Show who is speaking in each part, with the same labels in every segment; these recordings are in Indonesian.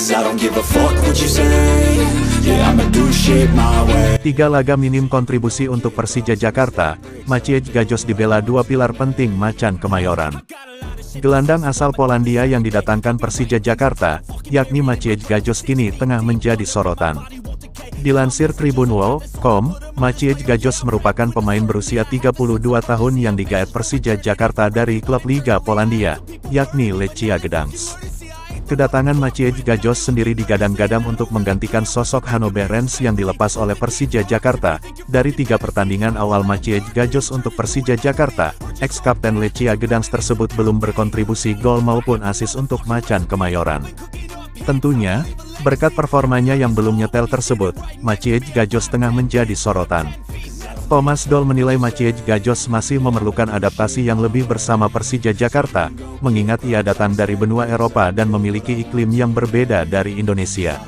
Speaker 1: 'cause I don't give a fuck what you say. Yeah, I'ma do shit my way.
Speaker 2: 3 laga minim kontribusi untuk Persija Jakarta, Maciej Gajos dibela 2 pilar penting Macan Kemayoran. Gelandang asal Polandia yang didatangkan Persija Jakarta, yakni Maciej Gajos kini tengah menjadi sorotan. Dilansir Tribunwall.com, Maciej Gajos merupakan pemain berusia 32 tahun yang digaet Persija Jakarta dari klub Liga Polandia, yakni Lechia Gdansk. Kedatangan Maciej Gajos sendiri digadang-gadang untuk menggantikan sosok Hannoverens yang dilepas oleh Persija Jakarta. Dari 3 pertandingan awal Maciej Gajos untuk Persija Jakarta, ex-kapten Lechia Gdansk tersebut belum berkontribusi gol maupun assist untuk Macan Kemayoran. Tentunya, berkat performanya yang belum nyetel tersebut, Maciej Gajos tengah menjadi sorotan. Thomas Doll menilai Maciej Gajos masih memerlukan adaptasi yang lebih bersama Persija Jakarta, mengingat ia datang dari benua Eropa dan memiliki iklim yang berbeda dari Indonesia.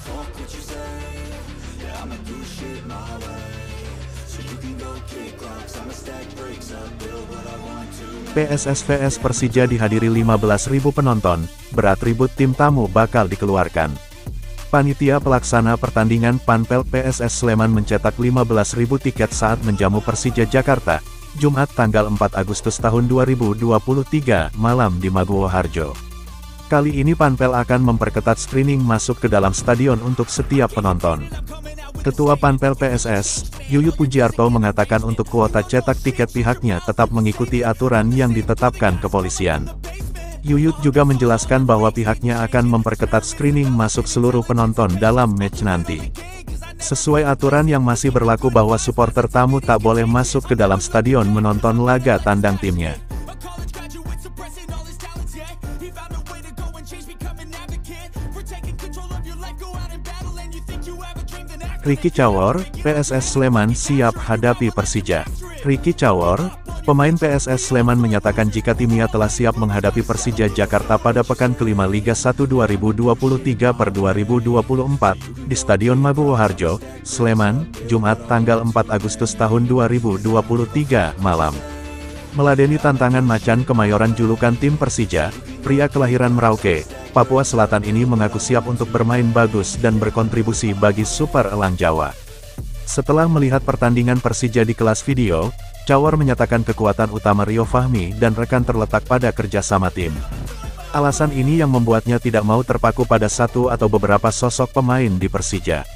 Speaker 2: PSS vs Persija dihadiri 15.000 penonton, beratribut tim tamu bakal dikeluarkan. Panitia pelaksana pertandingan Panpel PSS Sleman mencetak 15.000 tiket saat menjamu Persija Jakarta, Jumat tanggal 4 Agustus tahun 2023 malam di Maguwo Harjo. Kali ini Panpel akan memperketat screening masuk ke dalam stadion untuk setiap penonton. Ketua Panpel PSS, Yuyut Pujiarto mengatakan untuk kuota cetak tiket pihaknya tetap mengikuti aturan yang ditetapkan kepolisian. Yuyut juga menjelaskan bahwa pihaknya akan memperketat screening masuk seluruh penonton dalam match nanti. Sesuai aturan yang masih berlaku bahwa supporter tamu tak boleh masuk ke dalam stadion menonton laga tandang timnya. Ricky Cawor, PSS Sleman siap hadapi Persija. Ricky Cawor, pemain PSS Sleman menyatakan jika timnya telah siap menghadapi Persija Jakarta pada pekan kelima Liga 1 2023/2024 di Stadion Maguwo Harjo, Sleman, Jumat tanggal 4 Agustus tahun 2023 malam. Meladeni tantangan Macan Kemayoran julukan tim Persija, pria kelahiran Merauke, Papua Selatan ini mengaku siap untuk bermain bagus dan berkontribusi bagi Super Elang Jawa. Setelah melihat pertandingan Persija di kelas video, Cawor menyatakan kekuatan utama Rio Fahmi dan rekan terletak pada kerjasama tim. Alasan ini yang membuatnya tidak mau terpaku pada satu atau beberapa sosok pemain di Persija.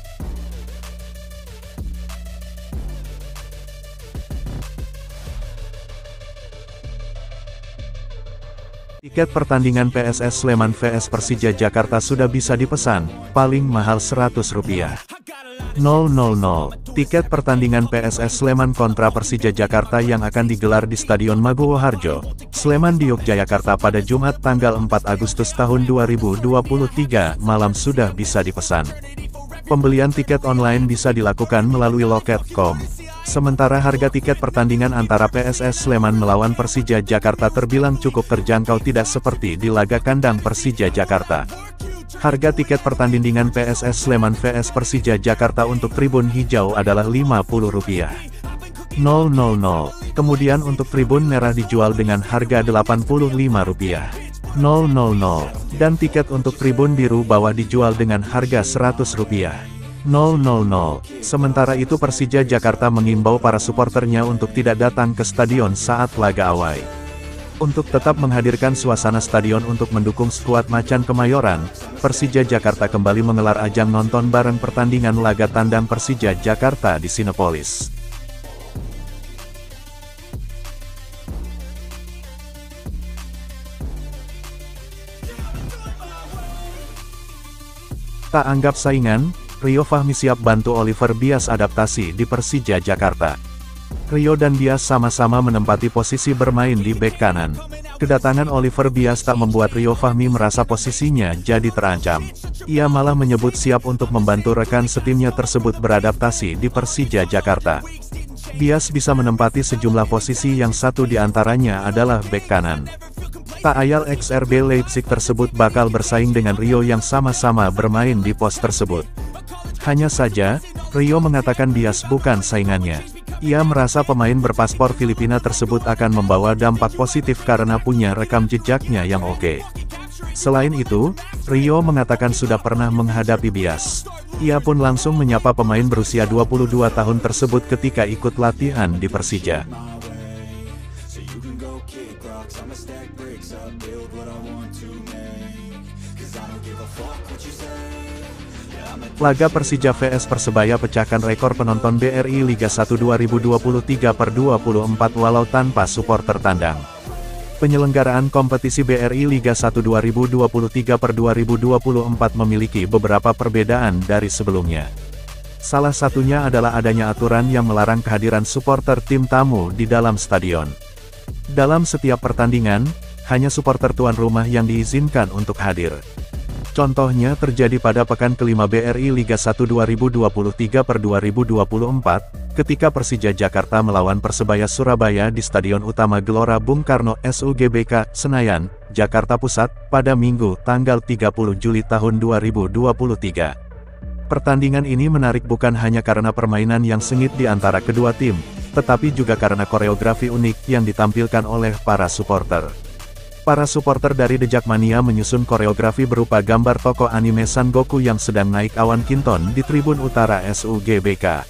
Speaker 2: Tiket pertandingan PSS Sleman vs Persija Jakarta sudah bisa dipesan, paling mahal Rp100. 000. Tiket pertandingan PSS Sleman kontra Persija Jakarta yang akan digelar di Stadion Maguwo Harjo, Sleman di Yogyakarta pada Jumat tanggal 4 Agustus tahun 2023 malam sudah bisa dipesan. Pembelian tiket online bisa dilakukan melalui loket.com. Sementara harga tiket pertandingan antara PSS Sleman melawan Persija Jakarta terbilang cukup terjangkau, tidak seperti di laga kandang Persija Jakarta. Harga tiket pertandingan PSS Sleman vs Persija Jakarta untuk tribun hijau adalah Rp50. 000. Kemudian untuk tribun merah dijual dengan harga Rp85. 000. Dan tiket untuk tribun biru bawah dijual dengan harga Rp100. 000. Sementara itu Persija Jakarta mengimbau para suporternya untuk tidak datang ke stadion saat laga away. Untuk tetap menghadirkan suasana stadion untuk mendukung skuad Macan Kemayoran, Persija Jakarta kembali menggelar ajang nonton bareng pertandingan laga tandang Persija Jakarta di Cinepolis. Tak anggap saingan, Rio Fahmi siap bantu Oliver Bias adaptasi di Persija Jakarta. Rio dan Bias sama-sama menempati posisi bermain di bek kanan. Kedatangan Oliver Bias tak membuat Rio Fahmi merasa posisinya jadi terancam. Ia malah menyebut siap untuk membantu rekan setimnya tersebut beradaptasi di Persija Jakarta. Bias bisa menempati sejumlah posisi yang satu di antaranya adalah bek kanan. Tak ayal ex-RB Leipzig tersebut bakal bersaing dengan Rio yang sama-sama bermain di pos tersebut. Hanya saja, Rio mengatakan Bias bukan saingannya. Ia merasa pemain berpaspor Filipina tersebut akan membawa dampak positif karena punya rekam jejaknya yang oke. Selain itu, Rio mengatakan sudah pernah menghadapi bias. Ia pun langsung menyapa pemain berusia 22 tahun tersebut ketika ikut latihan di Persija. Laga Persija vs Persebaya pecahkan rekor penonton BRI Liga 1 2023/24 walau tanpa supporter tandang. Penyelenggaraan kompetisi BRI Liga 1 2023/2024 memiliki beberapa perbedaan dari sebelumnya. Salah satunya adalah adanya aturan yang melarang kehadiran supporter tim tamu di dalam stadion. Dalam setiap pertandingan, hanya supporter tuan rumah yang diizinkan untuk hadir. Contohnya terjadi pada pekan kelima BRI Liga 1 2023/2024, ketika Persija Jakarta melawan Persebaya Surabaya di Stadion Utama Gelora Bung Karno SUGBK, Senayan, Jakarta Pusat, pada Minggu, tanggal 30 Juli tahun 2023. Pertandingan ini menarik bukan hanya karena permainan yang sengit di antara kedua tim, tetapi juga karena koreografi unik yang ditampilkan oleh para supporter. Para supporter dari The Jakmania menyusun koreografi berupa gambar tokoh anime Son Goku yang sedang naik awan kinton di tribun utara SUGBK.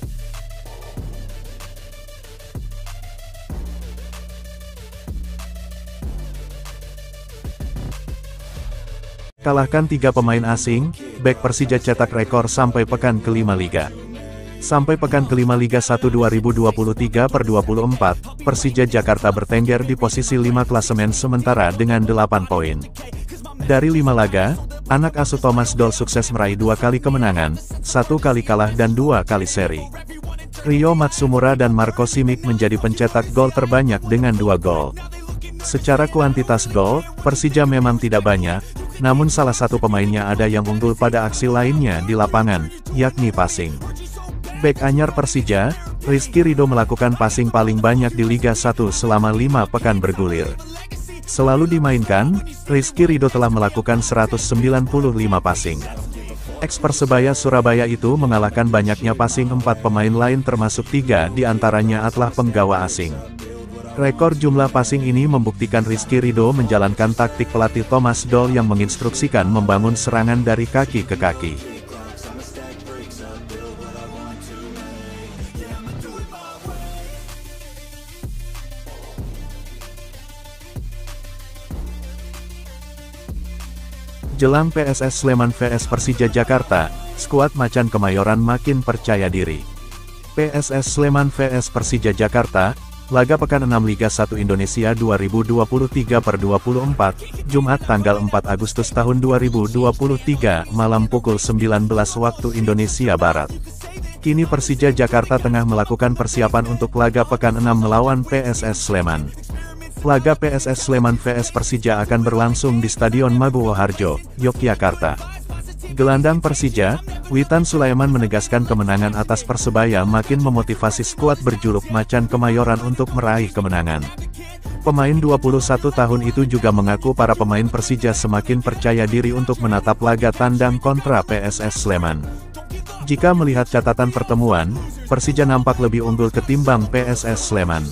Speaker 2: Kalahkan 3 pemain asing, bek Persija cetak rekor sampai pekan kelima Liga. Sampai pekan kelima Liga 1 2023/24, Persija Jakarta bertengger di posisi 5 klasemen sementara dengan 8 poin. Dari 5 laga, anak asuh Thomas Doll sukses meraih 2 kali kemenangan, 1 kali kalah dan 2 kali seri. Ryo Matsumura dan Marco Simic menjadi pencetak gol terbanyak dengan 2 gol. Secara kuantitas gol, Persija memang tidak banyak, namun salah satu pemainnya ada yang unggul pada aksi lainnya di lapangan, yakni passing. Bek anyar Persija, Rizky Ridho melakukan passing paling banyak di Liga 1 selama 5 pekan bergulir. Selalu dimainkan, Rizky Ridho telah melakukan 195 passing. Ex Persebaya Surabaya itu mengalahkan banyaknya passing 4 pemain lain termasuk 3 di antaranya adalah penggawa asing. Rekor jumlah passing ini membuktikan Rizky Ridho menjalankan taktik pelatih Thomas Doll yang menginstruksikan membangun serangan dari kaki ke kaki. Jelang PSS Sleman vs Persija Jakarta, skuad Macan Kemayoran makin percaya diri. PSS Sleman vs Persija Jakarta, laga pekan 6 Liga 1 Indonesia 2023/24, Jumat tanggal 4 Agustus tahun 2023, malam pukul 19 waktu Indonesia Barat. Kini Persija Jakarta tengah melakukan persiapan untuk laga pekan 6 melawan PSS Sleman. Laga PSS Sleman vs Persija akan berlangsung di Stadion Maguwo Harjo, Yogyakarta. Gelandang Persija, Witan Sulaiman menegaskan kemenangan atas Persebaya makin memotivasi skuad berjuluk Macan Kemayoran untuk meraih kemenangan. Pemain 21 tahun itu juga mengaku para pemain Persija semakin percaya diri untuk menatap laga tandang kontra PSS Sleman. Jika melihat catatan pertemuan, Persija nampak lebih unggul ketimbang PSS Sleman.